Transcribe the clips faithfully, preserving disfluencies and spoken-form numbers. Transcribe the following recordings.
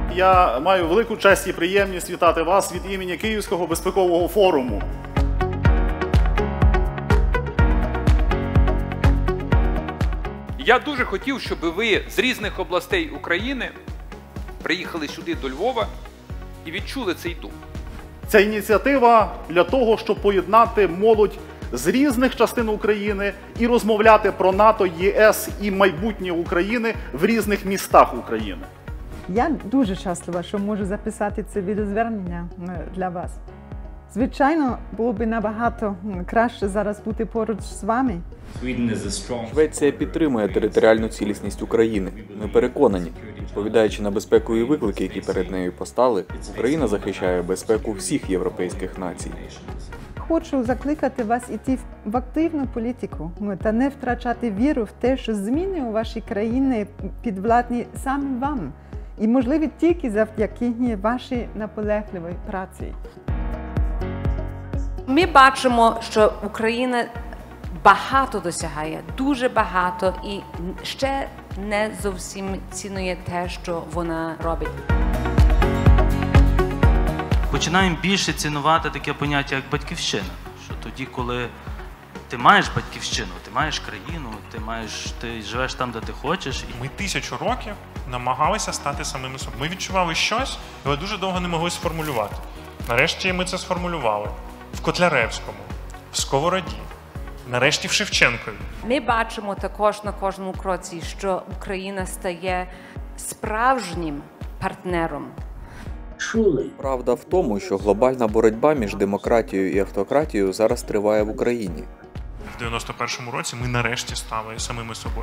Я маю велику честь і приємність вітати вас від імені Київського безпекового форуму. Я дуже хотів, щоб ви з різних областей України приїхали сюди до Львова і відчули цей дух. Ця ініціатива для того, щоб поєднати молодь з різних частин України і розмовляти про НАТО, ЄС і майбутнє України в різних містах України. Я дуже щаслива, що можу записати це відеозвернення для вас. Звичайно, було б набагато краще зараз бути поруч з вами. Швеція підтримує територіальну цілісність України. Ми переконані, відповідаючи на безпекові виклики, які перед нею постали, Україна захищає безпеку всіх європейських націй. Хочу закликати вас іти в активну політику та не втрачати віру в те, що зміни у вашій країні підвладні саме вам і можливі тільки завдяки вашій наполегливій праці. Ми бачимо, що Україна багато досягає, дуже багато, і ще не зовсім цінує те, що вона робить. Починаємо більше цінувати таке поняття, як батьківщина. Що тоді, коли ти маєш батьківщину, ти маєш країну, ти, маєш, ти живеш там, де ти хочеш. Ми тисячу років намагалися стати самими собою. Ми відчували щось, але дуже довго не могли сформулювати. Нарешті ми це сформулювали. В Котляревському, в Сковороді, нарешті в Шевченкові. Ми бачимо також на кожному кроці, що Україна стає справжнім партнером. Правда в тому, що глобальна боротьба між демократією і автократією зараз триває в Україні. В дев'яносто першому році ми нарешті стали самими собою.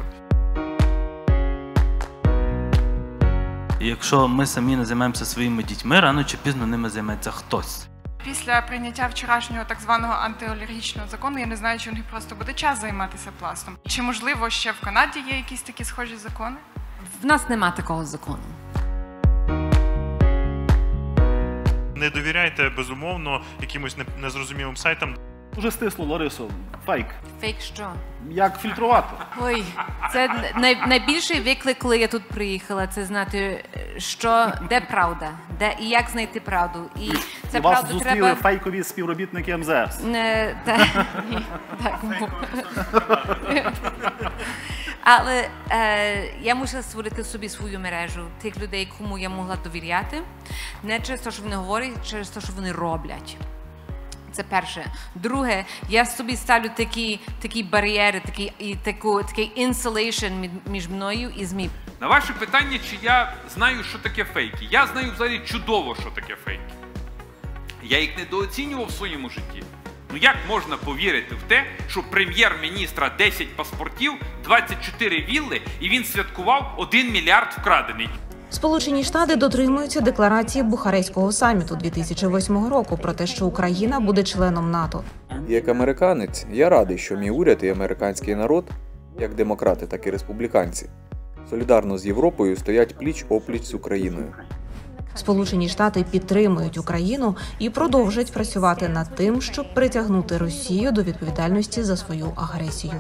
І якщо ми самі не займаємося своїми дітьми, рано чи пізно ними займеться хтось. Після прийняття вчорашнього так званого антиолігархічного закону, я не знаю, чи у них просто буде час займатися пластом. Чи, можливо, ще в Канаді є якісь такі схожі закони? В нас нема такого закону. Не довіряйте, безумовно, якимось незрозумілим сайтам. Дуже стисло, Ларисо. Фейк. Фейк що? Як фільтрувати? Ой, це най, найбільший виклик, коли я тут приїхала, це знати, що, де правда, де і як знайти правду. І це і вас правду зустріли треба... фейкові співробітники ем зе ес. Не, та, ні, так. Але е, я мусила створити собі свою мережу тих людей, кому я могла довіряти. Не через те, що вони говорять, а через те, що вони роблять. Це перше. Друге, я собі ставлю такі, такі бар'єри, такі, і таку, такий інсулейшн між мною і ЗМІ. На ваше питання, чи я знаю, що таке фейки? Я знаю взагалі чудово, що таке фейки. Я їх недооцінював в своєму житті. Ну як можна повірити в те, що прем'єр-міністра десять паспортів, двадцять чотири вілли, і він святкував один мільярд вкрадений? Сполучені Штати дотримуються декларації Бухарестського саміту дві тисячі восьмого року про те, що Україна буде членом НАТО. Як американець, я радий, що мій уряд і американський народ, як демократи, так і республіканці, солідарно з Європою стоять пліч-опліч з Україною. Сполучені Штати підтримують Україну і продовжать працювати над тим, щоб притягнути Росію до відповідальності за свою агресію.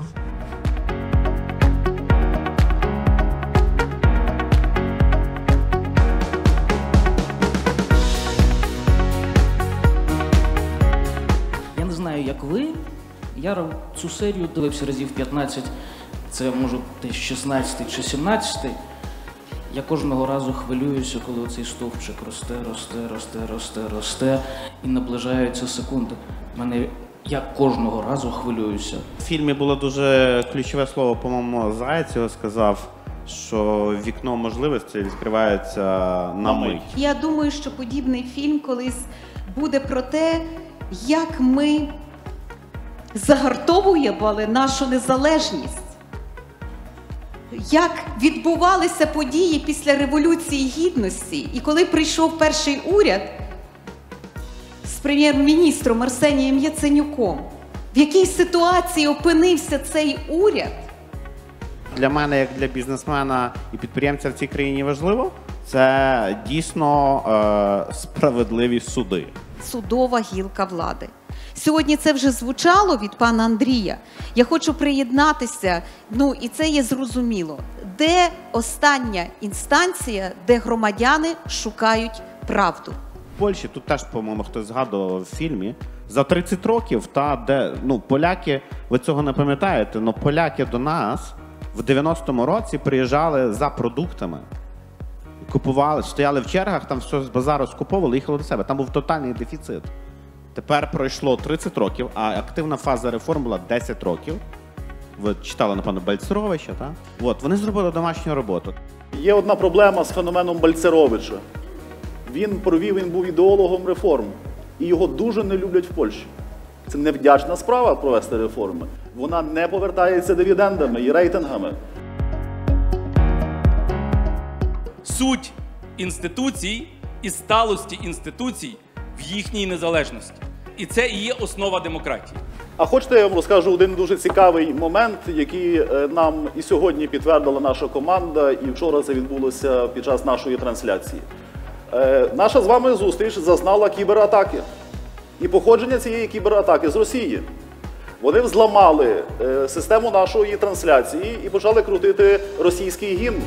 Я не знаю, як ви. Я цю серію дивився разів п'ятнадцять, це, може, десь шістнадцятий чи сімнадцятий. Я кожного разу хвилююся, коли оцей стовпчик росте, росте, росте, росте, росте і наближаються секунди. Мене я кожного разу хвилююся. В фільмі було дуже ключове слово, по-моєму, Зайцев сказав, що вікно можливостей відкривається на мить. Я думаю, що подібний фільм колись буде про те, як ми загартовували нашу незалежність. Як відбувалися події після Революції Гідності. І коли прийшов перший уряд з прем'єр-міністром Арсенієм Яценюком, в якій ситуації опинився цей уряд? Для мене, як для бізнесмена і підприємця в цій країні важливо, це дійсно е, справедливі суди. судова гілка влади. Сьогодні це вже звучало від пана Андрія. Я хочу приєднатися, ну і це є зрозуміло. Де остання інстанція, де громадяни шукають правду? В Польщі, тут теж, по-моєму, хтось згадував в фільмі, за тридцять років, та, де, ну, поляки, ви цього не пам'ятаєте, але поляки до нас в дев'яностому році приїжджали за продуктами, купували, стояли в чергах, там все з базару скуповували, їхали до себе. Там був тотальний дефіцит. Тепер пройшло тридцять років, а активна фаза реформ була десять років. Ви читали, напевно, Бальцеровича, так? От, вони зробили домашню роботу. Є одна проблема з феноменом Бальцеровича. Він провів, він був ідеологом реформ. І його дуже не люблять в Польщі. Це невдячна справа провести реформи. Вона не повертається дивідендами і рейтингами. Суть інституцій і сталості інституцій в їхній незалежності. І це і є основа демократії. А хочете, я вам розкажу один дуже цікавий момент, який нам і сьогодні підтвердила наша команда, і вчора це відбулося під час нашої трансляції. Наша з вами зустріч зазнала кібератаки. І походження цієї кібератаки з Росії. Вони взламали систему нашої трансляції і почали крутити російський гімн.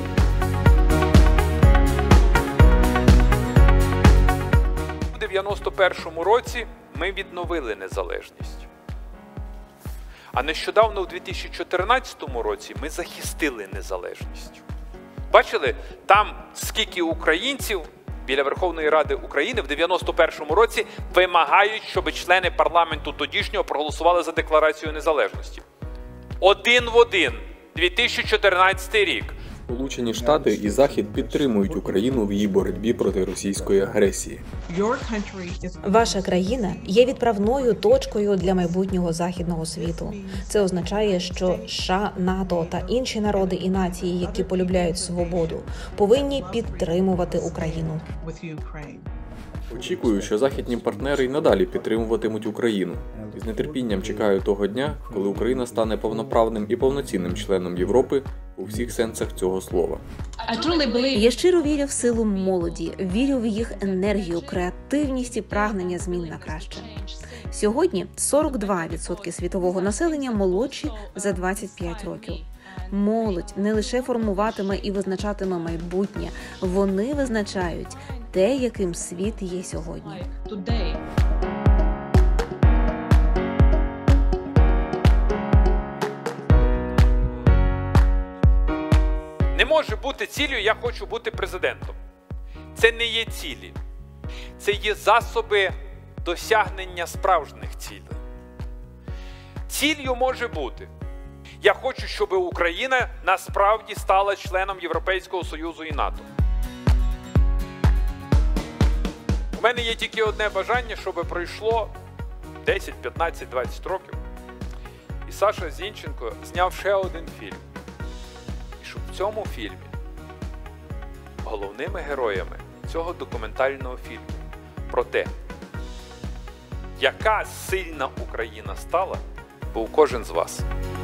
У дев'яносто першому році ми відновили незалежність. А нещодавно, у дві тисячі чотирнадцятому році, ми захистили незалежність. Бачили, там скільки українців біля Верховної Ради України в дев'яносто першому році вимагають, щоб члени парламенту тодішнього проголосували за Декларацію незалежності. Один в один. дві тисячі чотирнадцятий рік. Сполучені Штати і Захід підтримують Україну в її боротьбі проти російської агресії. Ваша країна є відправною точкою для майбутнього західного світу. Це означає, що США, НАТО та інші народи і нації, які полюбляють свободу, повинні підтримувати Україну. Очікую, що західні партнери й надалі підтримуватимуть Україну. І з нетерпінням чекаю того дня, коли Україна стане повноправним і повноцінним членом Європи у всіх сенсах цього слова. Я щиро вірю в силу молоді, вірю в їх енергію, креативність і прагнення змін на краще. Сьогодні сорок два відсотки світового населення молодші за двадцять п'ять років. Молодь не лише формуватиме і визначатиме майбутнє, вони визначають те, яким світ є сьогодні. Не може бути ціллю «я хочу бути президентом». Це не є цілі. Це є засоби досягнення справжніх цілей. Ціллю може бути: я хочу, щоб Україна насправді стала членом Європейського Союзу і НАТО. У мене є тільки одне бажання, щоб пройшло десять, п'ятнадцять, двадцять років, і Саша Зінченко зняв ще один фільм. І щоб в цьому фільмі головними героями цього документального фільму про те, яка сильна Україна стала, був кожен з вас.